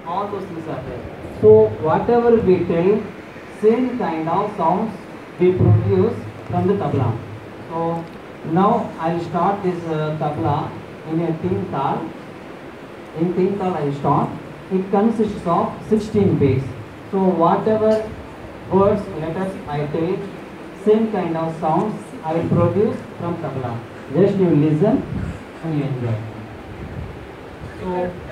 all those things are there. So whatever we tell, same kind of sounds we produce from the tabla. So now I'll start this tabla in a tin tal. In tin tal I'll start. It consists of 16 beats. So whatever words, letters I take, same kind of sounds I will produce from tabla. Just you listen and you enjoy. So